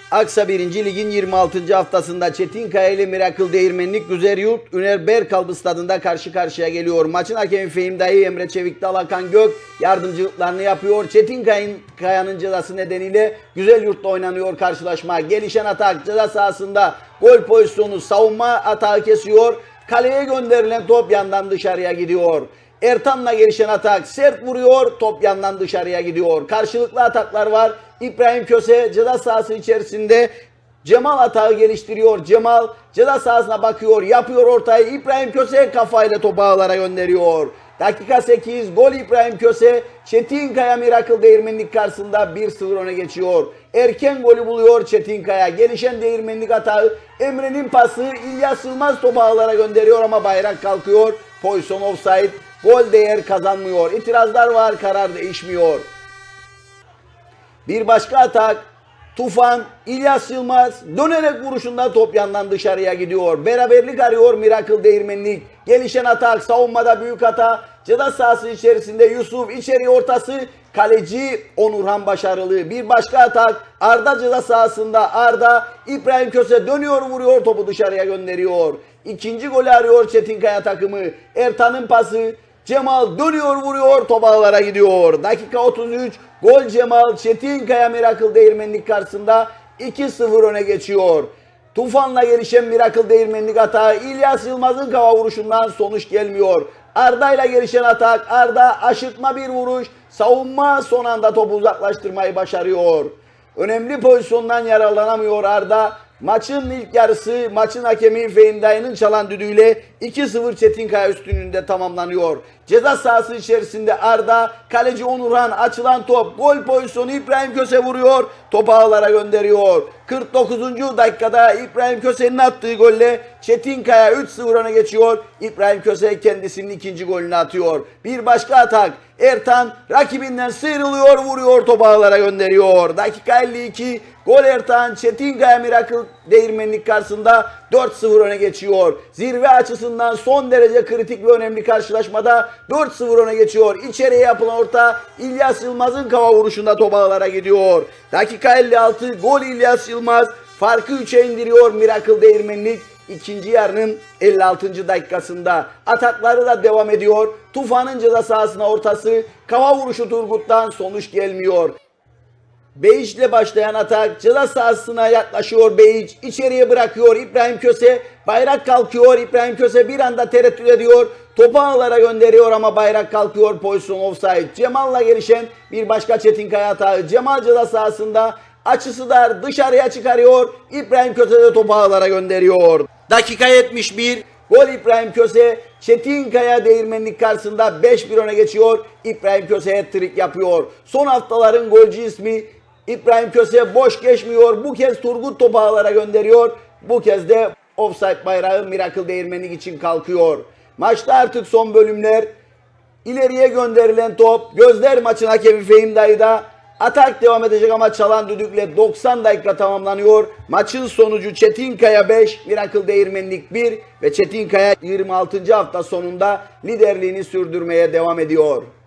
Aksa 1. Lig'in 26. haftasında Çetinkaya ile Miracle Değirmenlik Güzeryurt Üner Berkalbı stadında karşı karşıya geliyor. Maçın hakemi Fehim Dayı, Emre Çevikdal, Hakan Gök yardımcılıklarını yapıyor. Çetinkaya'nın cezası nedeniyle Güzeryurt'ta oynanıyor karşılaşma. Gelişen atak ceza sahasında gol pozisyonu, savunma atağı kesiyor. Kaleye gönderilen top yandan dışarıya gidiyor. Ertan'la gelişen atak sert vuruyor, top yandan dışarıya gidiyor. Karşılıklı ataklar var. İbrahim Köse ceza sahası içerisinde Cemal atağı geliştiriyor. Cemal ceza sahasına bakıyor, yapıyor ortayı. İbrahim Köse kafayla topu ağlara gönderiyor. Dakika 8, gol İbrahim Köse. Çetinkaya Miracle Değirmenlik karşısında 1-0 öne geçiyor. Erken golü buluyor Çetinkaya. Gelişen Değirmenlik atağı, Emre'nin pası, İlyas Yılmaz topu ağlara gönderiyor ama bayrak kalkıyor. Pozisyon offside. Gol değer kazanmıyor. İtirazlar var, karar değişmiyor. Bir başka atak. Tufan, İlyas Yılmaz dönerek vuruşunda top yandan dışarıya gidiyor. Beraberlik arıyor Miracle Değirmenlik. Gelişen atak, savunmada büyük hata. Ceza sahası içerisinde Yusuf, içeri ortası. Kaleci Onurhan başarılı. Bir başka atak. Arda ceza sahasında. Arda, İbrahim Köse dönüyor, vuruyor, topu dışarıya gönderiyor. İkinci golü arıyor Çetinkaya takımı. Ertan'ın pası. Cemal dönüyor, vuruyor, top ağlara gidiyor. Dakika 33, gol Cemal. Çetinkaya Miracle Değirmenlik karşısında 2-0 öne geçiyor. Tufan'la gelişen Miracle Değirmenlik atağı, İlyas Yılmaz'ın kafa vuruşundan sonuç gelmiyor. Arda ile gelişen atak, Arda aşırtma bir vuruş, savunma son anda topu uzaklaştırmayı başarıyor. Önemli pozisyondan yararlanamıyor Arda. Maçın ilk yarısı maçın hakemi Fehim Dayı'nın çalan düdüğüyle 2-0 Çetinkaya üstünlüğünde tamamlanıyor. Ceza sahası içerisinde Arda, kaleci Onurhan, açılan top, gol pozisyonu, İbrahim Köse vuruyor, topu ağlara gönderiyor. 49. dakikada İbrahim Köse'nin attığı golle Çetinkaya 3-0 öne geçiyor. İbrahim Köse kendisinin ikinci golünü atıyor. Bir başka atak, Ertan rakibinden sıyrılıyor, vuruyor, topu ağlara gönderiyor. Dakika 52, gol Ertan. Çetinkaya Miracle Değirmenlik karşısında 4-0 öne geçiyor. Zirve açısından son derece kritik ve önemli karşılaşmada 4-0 öne geçiyor. İçeriye yapılan orta, İlyas Yılmaz'ın kafa vuruşunda top ağlara gidiyor. Dakika 56, gol İlyas Yılmaz. Farkı 3'e indiriyor Miracle Değirmenlik. İkinci yarının 56. dakikasında atakları da devam ediyor. Tufan'ın ceza sahasına ortası, kafa vuruşu Turgut'tan sonuç gelmiyor. Beyiç ile başlayan atak ceza sahasına yaklaşıyor. Beyiç içeriye bırakıyor İbrahim Köse. Bayrak kalkıyor. İbrahim Köse bir anda tereddüt ediyor. Topu ağlara gönderiyor ama bayrak kalkıyor. Pozisyon offside. Cemal'la gelişen bir başka Çetinkaya atağı. Cemal ceza sahasında açısı dar, dışarıya çıkarıyor. İbrahim Köse de topu ağlara gönderiyor. Dakika 71. Gol İbrahim Köse. Çetinkaya Değirmenlik karşısında 5-1 öne geçiyor. İbrahim Köse hat-trick yapıyor. Son haftaların golcü ismi İbrahim Köse boş geçmiyor. Bu kez Turgut topu ağlara gönderiyor. Bu kez de offside bayrağı Miracle Değirmenlik için kalkıyor. Maçta artık son bölümler. İleriye gönderilen top. Gözler maçın hakemi Fehim Dayı'da. Atak devam edecek ama çalan düdükle 90 dakika tamamlanıyor. Maçın sonucu Çetinkaya 5, Miracle Değirmenlik 1 ve Çetinkaya 26. hafta sonunda liderliğini sürdürmeye devam ediyor.